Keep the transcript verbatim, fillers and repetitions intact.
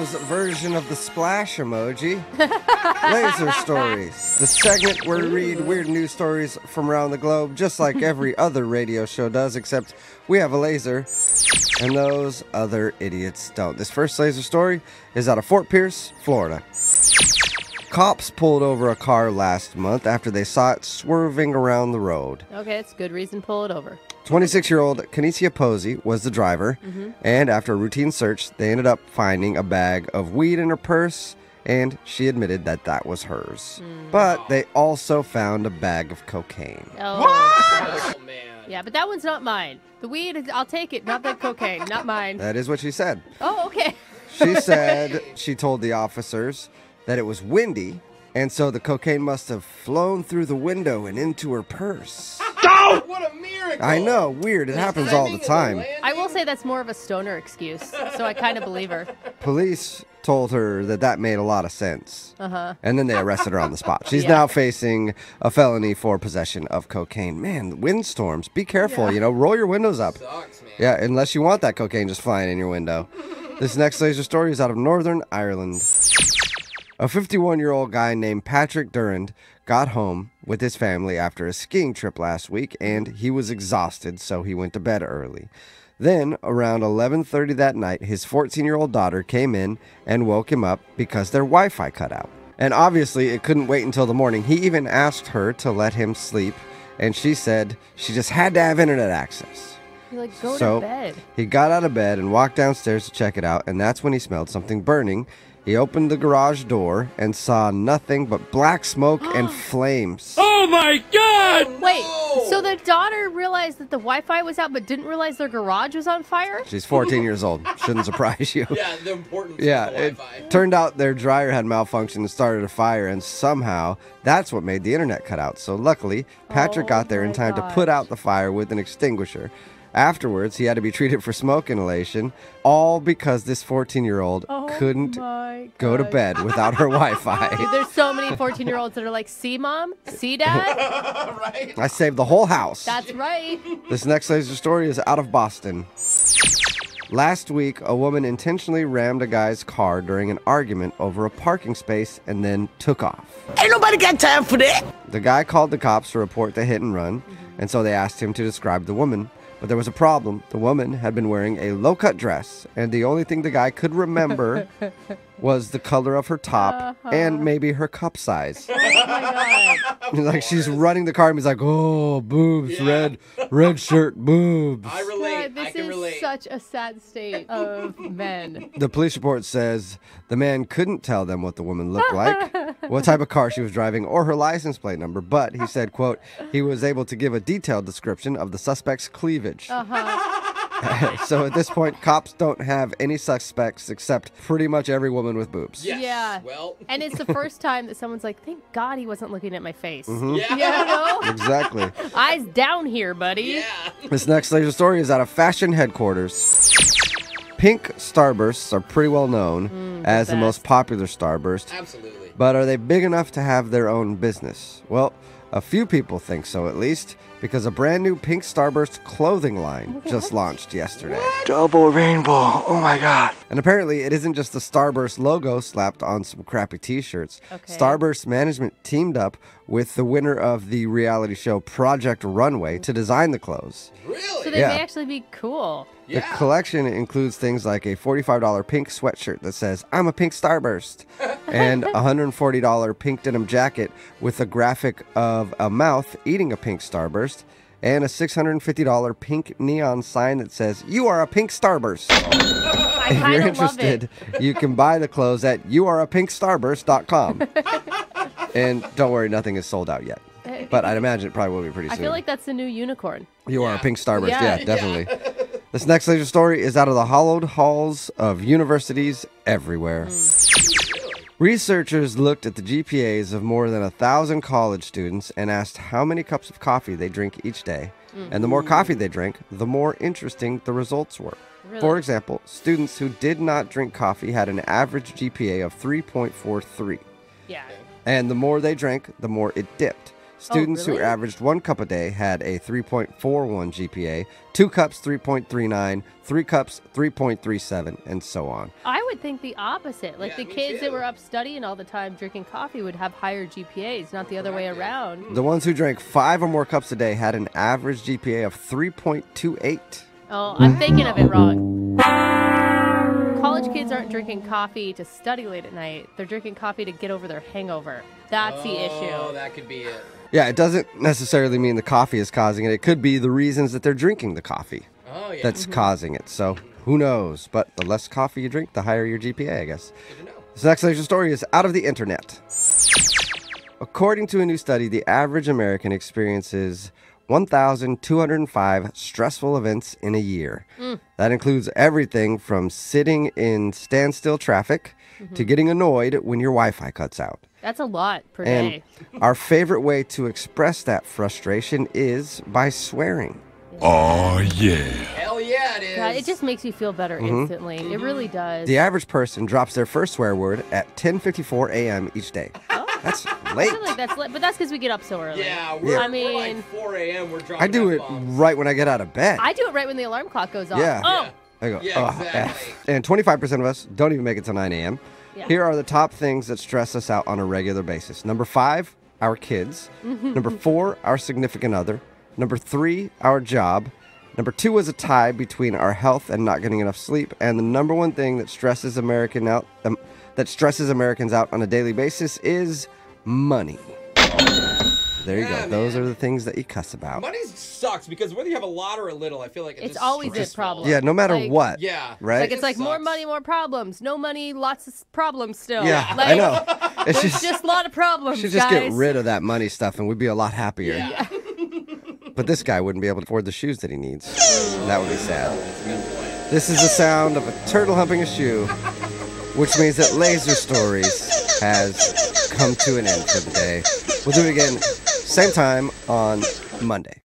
Laser's version of the splash emoji. Laser Stories, the segment where we read weird news stories from around the globe, just like every other radio show does, except we have a laser, and those other idiots don't. This first laser story is out of Fort Pierce, Florida. Cops pulled over a car last month after they saw it swerving around the road. Okay, it's a good reason to pull it over. twenty-six-year-old Kenesia Posey was the driver, mm-hmm. and after a routine search, they ended up finding a bag of weed in her purse, and she admitted that that was hers. Mm. But they also found a bag of cocaine. Oh. What? Oh, man. Yeah, but that one's not mine. The weed, I'll take it, not the cocaine, not mine. That is what she said. Oh, okay. She said she told the officers that it was windy, and so the cocaine must have flown through the window and into her purse. Oh! What a miracle! I know, weird. It happens all the time. I will say that's more of a stoner excuse, so I kind of believe her. Police told her that that made a lot of sense. Uh-huh. And then they arrested her on the spot. She's yeah. now facing a felony for possession of cocaine. Man, windstorms. Be careful, yeah. you know. Roll your windows up. Sucks, man. Yeah, unless you want that cocaine just flying in your window. This next laser story is out of Northern Ireland. A fifty-one-year-old guy named Patrick Durand got home with his family after a skiing trip last week, and he was exhausted, so he went to bed early. Then, around eleven thirty that night, his fourteen-year-old daughter came in and woke him up because their Wi-Fi cut out. And obviously, it couldn't wait until the morning. He even asked her to let him sleep, and she said she just had to have internet access. You're like, go so to bed. He got out of bed and walked downstairs to check it out, and that's when he smelled something burning. He opened the garage door and saw nothing but black smoke and flames. Oh my God! Wait, so the daughter realized that the Wi-Fi was out but didn't realize their garage was on fire? She's fourteen years old. Shouldn't surprise you. Yeah, the importance yeah, of the Wi-Fi. It turned out their dryer had malfunctioned and started a fire, and somehow that's what made the internet cut out. So luckily, Patrick oh got there in time gosh. to put out the fire with an extinguisher. Afterwards, he had to be treated for smoke inhalation, all because this fourteen-year-old oh couldn't go to bed without her Wi-Fi. Dude, there's so many fourteen-year-olds that are like, see, Mom? See, Dad? Right? I saved the whole house. That's right. This next laser story is out of Boston. Last week, a woman intentionally rammed a guy's car during an argument over a parking space and then took off. Ain't nobody got time for that. The guy called the cops to report the hit and run, mm-hmm. and so they asked him to describe the woman. But there was a problem. The woman had been wearing a low-cut dress, and the only thing the guy could remember was the color of her top uh-huh. and maybe her cup size. Oh, my God. Like, she's running the car, and he's like, oh, boobs, yeah. red red shirt, boobs. I relate. God, this I can is relate. Such a sad state of men. The police report says the man couldn't tell them what the woman looked like, what type of car she was driving, or her license plate number, but he said, quote, he was able to give a detailed description of the suspect's cleavage. Uh-huh. So at this point, cops don't have any suspects except pretty much every woman with boobs. Yes. Yeah. Well. And it's the first time that someone's like, thank God he wasn't looking at my face. Mm-hmm. Yeah. You know? Exactly. Eyes down here, buddy. Yeah. This next laser story is out of fashion headquarters. Pink starbursts are pretty well known mm, as the the most popular starburst. Absolutely. But are they big enough to have their own business? Well, a few people think so, at least, because a brand new Pink Starburst clothing line what? just launched yesterday. What? Double rainbow, oh my God. And apparently it isn't just the Starburst logo slapped on some crappy t-shirts. Okay. Starburst management teamed up with the winner of the reality show Project Runway to design the clothes. Really? So they Yeah. may actually be cool. The Yeah. collection includes things like a forty-five dollar pink sweatshirt that says, I'm a pink starburst, and a one hundred forty dollar pink denim jacket with a graphic of a mouth eating a pink starburst, and a six hundred fifty dollar pink neon sign that says, you are a pink starburst. I If you're kind of love interested, it. you can buy the clothes at you are a pink starburst dot com. And don't worry, nothing is sold out yet. But I'd imagine it probably will be pretty I soon. feel like that's the new unicorn. You are a pink starburst, Yeah. yeah, definitely. This next laser story is out of the hollowed halls of universities everywhere. Mm. Researchers looked at the G P As of more than a thousand college students and asked how many cups of coffee they drink each day. Mm. And the more coffee they drank, the more interesting the results were. Really? For example, students who did not drink coffee had an average G P A of three point four three. Yeah. And the more they drank, the more it dipped. Students really? who averaged one cup a day had a three point four one G P A, two cups three point three nine, three cups three point three seven, and so on. I would think the opposite. Like Yeah, the me kids too. that were up studying all the time drinking coffee would have higher G P As, not the other way around. The ones who drank five or more cups a day had an average G P A of three point two eight. Oh, I'm thinking of it wrong. College kids aren't drinking coffee to study late at night. They're drinking coffee to get over their hangover. That's the Oh, issue. that could be it. Yeah, it doesn't necessarily mean the coffee is causing it. It could be the reasons that they're drinking the coffee Oh, yeah. that's causing it. So who knows? But the less coffee you drink, the higher your G P A, I guess. Good to know. This next section story is out of the internet. According to a new study, the average American experiences one thousand two hundred five stressful events in a year. Mm. That includes everything from sitting in standstill traffic Mm-hmm. to getting annoyed when your Wi-Fi cuts out. That's a lot per And day. our favorite way to express that frustration is by swearing. Oh, yeah. Hell yeah, it is. God, it just makes you feel better instantly. It really does. The average person drops their first swear word at ten fifty-four a.m. each day. That's I late. feel like that's li- but that's because we get up so early. Yeah, we're, I we're mean, like four a.m. We're dropping I do it F-bombs. right when I get out of bed. I do it right when the alarm clock goes off. Yeah. Oh, Yeah. I go, Yeah, "Oh, exactly. F." And twenty-five percent of us don't even make it till nine a.m. Yeah. Here are the top things that stress us out on a regular basis. Number five, our kids. Number four, our significant other. Number three, our job. Number two is a tie between our health and not getting enough sleep. And the number one thing that stresses American out um, that stresses Americans out on a daily basis is money. There you Yeah, go. Those man. are the things that you cuss about. Money sucks because whether you have a lot or a little, I feel like it It's just always a stressful. problem. Yeah, no matter Like- what. Yeah. Right? like it's like more sucks. money, more problems. No money, lots of s- problems still. Yeah, like, I know. It's There's just, just a lot of problems, should just guys. get rid of that money stuff and we'd be a lot happier. Yeah. But this guy wouldn't be able to afford the shoes that he needs. That would be sad. That's a good point. This is the sound of a turtle humping a shoe, which means that Laser Stories has come to an end for the day. We'll do it again, same time on Monday.